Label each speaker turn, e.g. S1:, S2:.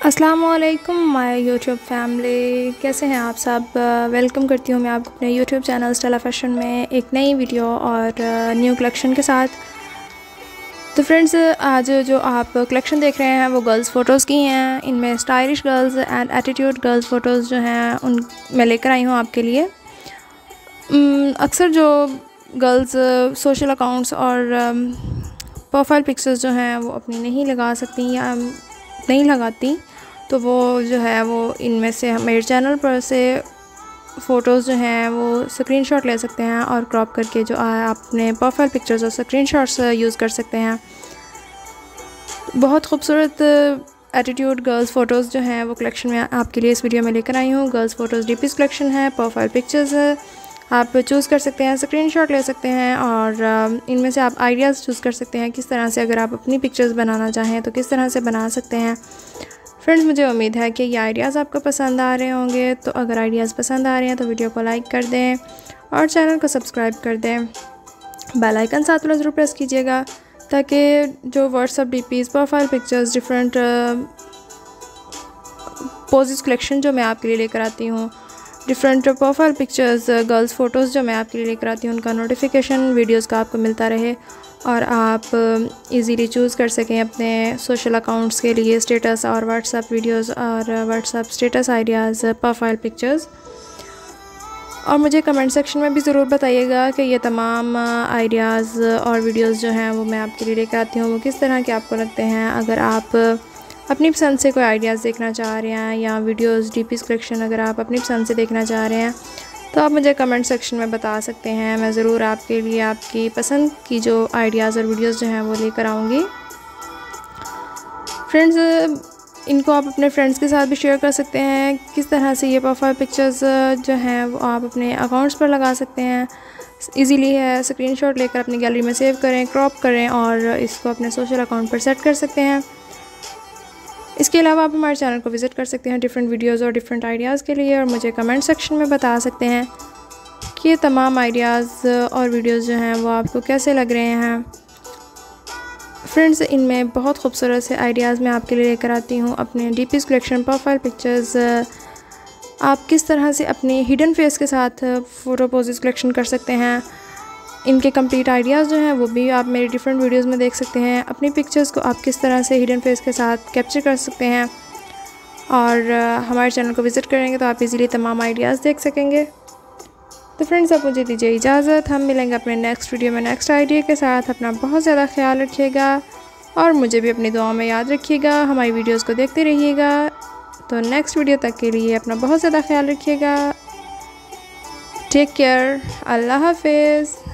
S1: अस्सलामुअलैकुम my YouTube family, कैसे हैं आप सब। वेलकम करती हूँ मैं आपको अपने यूट्यूब चैनल स्टेला फैशन में एक नई वीडियो और न्यू कलेक्शन के साथ। तो फ्रेंड्स, आज जो आप कलेक्शन देख रहे हैं वो गर्ल्स फ़ोटोज़ की हैं। इनमें stylish girls and attitude girls photos जो हैं उन मैं लेकर आई हूँ आपके लिए। अक्सर जो गर्ल्स सोशल अकाउंट्स और प्रोफाइल पिक्चर्स जो हैं वो अपनी नहीं लगा सकती या नहीं लगाती, तो वो जो है वो इनमें से मेरे चैनल पर से फ़ोटोज़ जो हैं वो स्क्रीनशॉट ले सकते हैं और क्रॉप करके जो आप अपने प्रोफाइल पिक्चर्स और स्क्रीनशॉट्स यूज़ कर सकते हैं। बहुत खूबसूरत एटीट्यूड गर्ल्स फ़ोटोज़ जो हैं वो कलेक्शन में आपके लिए इस वीडियो में लेकर आई हूँ। गर्ल्स फ़ोटोज़ डीपीज़ कलेक्शन है, प्रोफाइल पिक्चर्स आप चूज़ कर सकते हैं, स्क्रीनशॉट ले सकते हैं और इनमें से आप आइडियाज़ चूज़ कर सकते हैं किस तरह से, अगर आप अपनी पिक्चर्स बनाना चाहें तो किस तरह से बना सकते हैं। फ्रेंड्स, मुझे उम्मीद है कि ये आइडियाज़ आपको पसंद आ रहे होंगे। तो अगर आइडियाज़ पसंद आ रहे हैं तो वीडियो को लाइक कर दें और चैनल को सब्सक्राइब कर दें। बेल आइकन साथ में ज़रूर प्रेस कीजिएगा ताकि जो WhatsApp DPs, profile pictures, different poses collection जो मैं आपके लिए लेकर आती हूँ, different profile pictures, girls photos जो मैं आपके लिए लेकर आती हूँ, उनका नोटिफिकेशन वीडियोज़ का आपको मिलता रहे और आप इजीली चूज़ कर सकें अपने सोशल अकाउंट्स के लिए स्टेटस और व्हाट्सएप वीडियोज़ और WhatsApp status ideas, profile pictures. और मुझे कमेंट सेक्शन में भी ज़रूर बताइएगा कि ये तमाम आइडियाज़ और वीडियोज़ जो हैं वो मैं आपके लिए लेकर आती हूँ वो किस तरह के आपको लगते हैं। अगर आप अपनी पसंद से कोई आइडियाज़ देखना चाह रहे हैं या वीडियोज़ डीपीज़ कलेक्शन अगर आप अपनी पसंद से देखना चाह रहे हैं तो आप मुझे कमेंट सेक्शन में बता सकते हैं। मैं ज़रूर आपके लिए आपकी पसंद की जो आइडियाज़ और वीडियोज़ जो हैं वो लेकर आऊँगी। फ्रेंड्स, इनको आप अपने फ्रेंड्स के साथ भी शेयर कर सकते हैं। किस तरह से ये प्रोफाइल पिक्चर्स जो हैं वो आप अपने अकाउंट्स पर लगा सकते हैं। इजीली है, स्क्रीनशॉट लेकर अपनी गैलरी में सेव करें, क्रॉप करें और इसको अपने सोशल अकाउंट पर सेट कर सकते हैं। इसके अलावा आप हमारे चैनल को विज़िट कर सकते हैं डिफरेंट वीडियोज़ और डिफरेंट आइडियाज़ के लिए और मुझे कमेंट सेक्शन में बता सकते हैं कि ये तमाम आइडियाज़ और वीडियोज़ जो हैं वो आपको कैसे लग रहे हैं। फ्रेंड्स, इनमें बहुत खूबसूरत से आइडियाज़ मैं आपके लिए लेकर आती हूँ। अपने डीपीज़ कलेक्शन, प्रोफाइल पिक्चर्स, आप किस तरह से अपने हिडन फेस के साथ फ़ोटो पोजेस कलेक्शन कर सकते हैं, इनके कंप्लीट आइडियाज़ जो हैं वो भी आप मेरी डिफरेंट वीडियोस में देख सकते हैं। अपनी पिक्चर्स को आप किस तरह से हिडन फेस के साथ कैप्चर कर सकते हैं और हमारे चैनल को विज़िट करेंगे तो आप इजीली तमाम आइडियाज़ देख सकेंगे। तो फ्रेंड्स, अब मुझे दीजिए इजाज़त। हम मिलेंगे अपने नेक्स्ट वीडियो में नेक्स्ट आइडिया के साथ। अपना बहुत ज़्यादा ख्याल रखिएगा और मुझे भी अपनी दुआओं में याद रखिएगा। हमारी वीडियोज़ को देखते रहिएगा। तो नेक्स्ट वीडियो तक के लिए अपना बहुत ज़्यादा ख्याल रखिएगा। Take care. अल्लाह हाफिज़।